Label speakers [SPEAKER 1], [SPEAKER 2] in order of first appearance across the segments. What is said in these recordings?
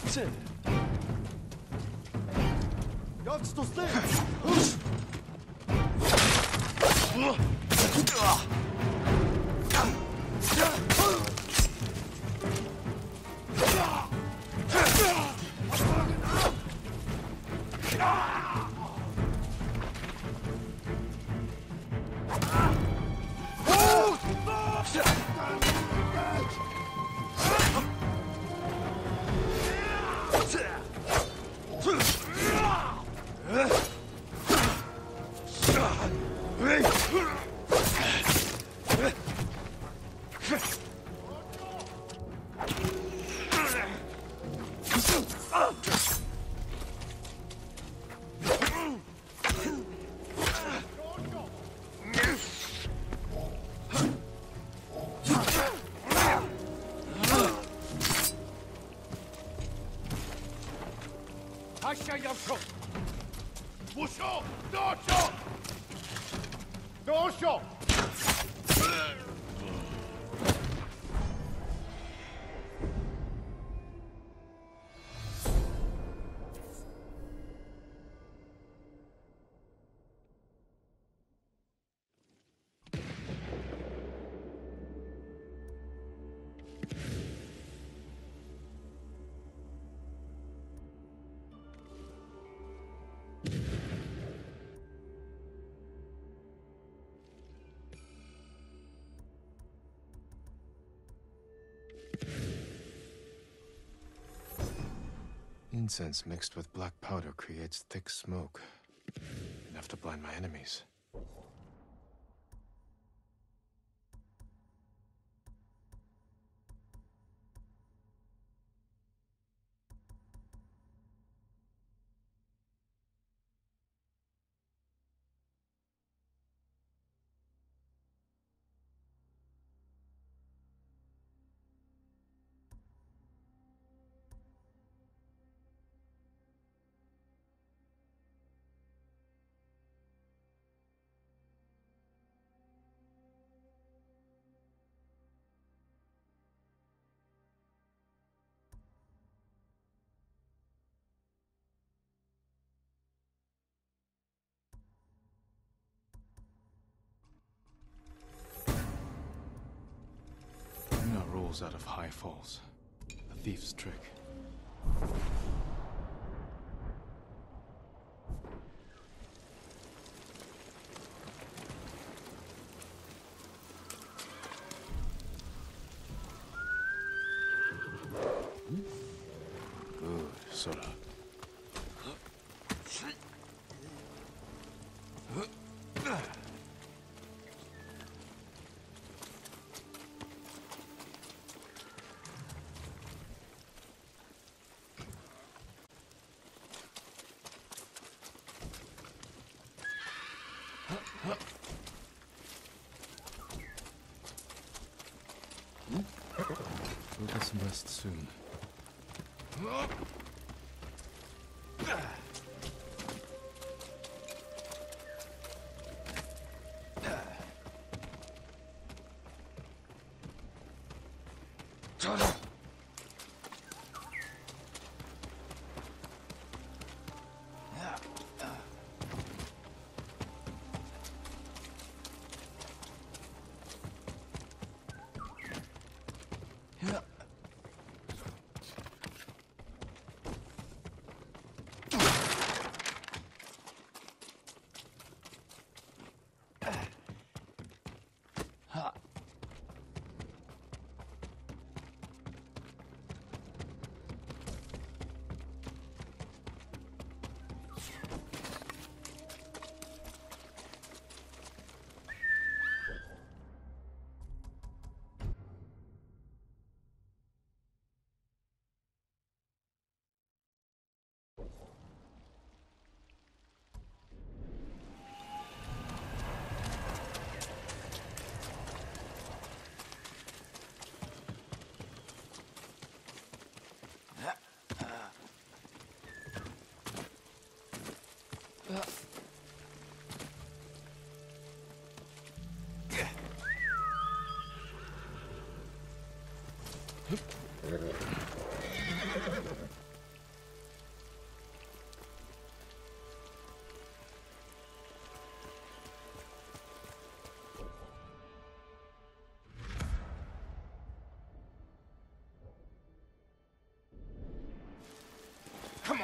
[SPEAKER 1] God's to stay!
[SPEAKER 2] Incense mixed with black powder creates thick smoke, enough to blind my enemies. Rolls out of high falls. A thief's trick. Good, Sora. We'll get some rest soon. Come on!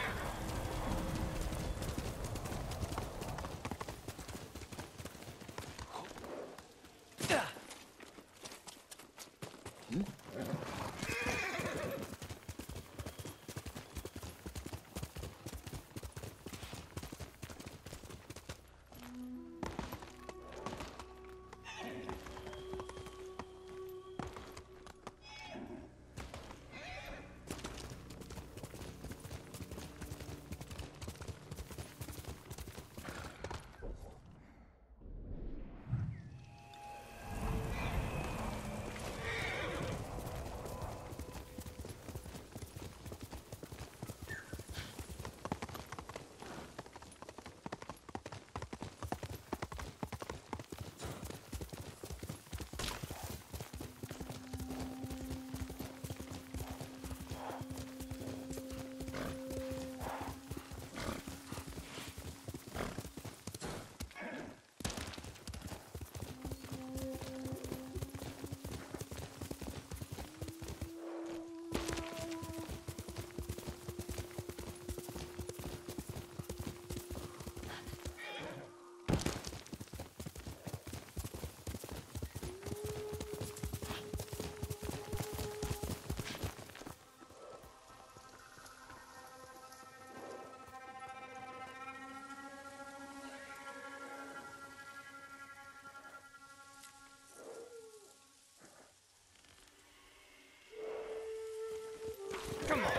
[SPEAKER 2] Come on!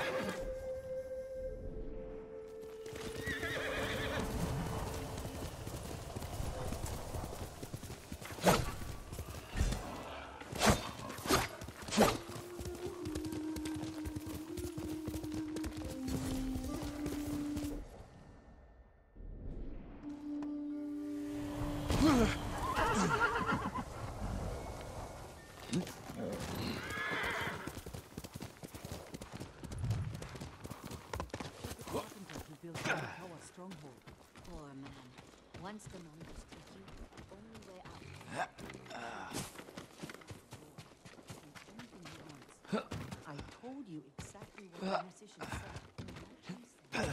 [SPEAKER 1] Stronghold. Poor man. Once the numbers took you, the only way out. Anything he wants. I told you exactly what the musician said.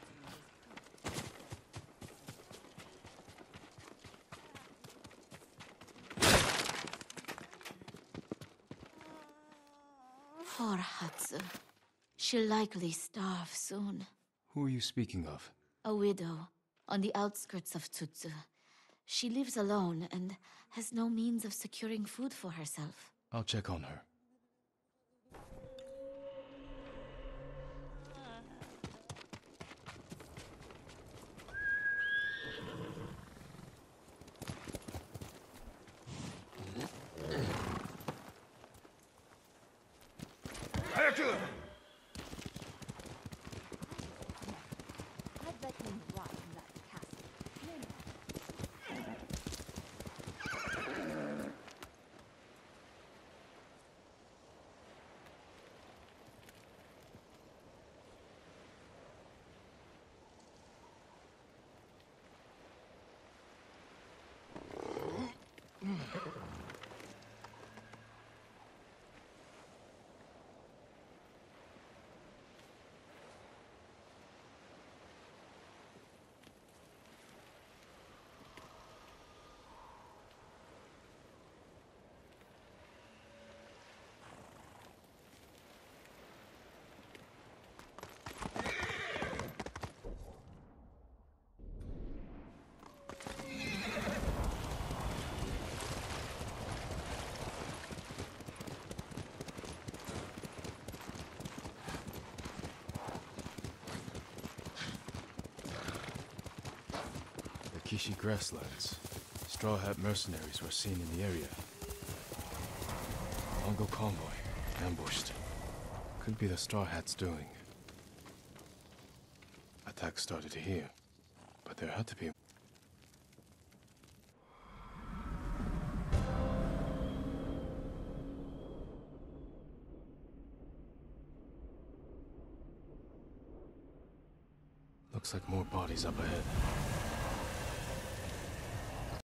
[SPEAKER 1] Poor Hatsu. She'll likely starve soon.
[SPEAKER 2] Who are you speaking of?
[SPEAKER 1] A widow, on the outskirts of Tsutsu. She lives alone and has no means of securing food for herself.
[SPEAKER 2] I'll check on her. Kishi grasslands. Straw Hat mercenaries were seen in the area. Mongol convoy, ambushed. Could be the Straw Hats doing. Attack started here, but there had to be. Looks like more bodies up ahead.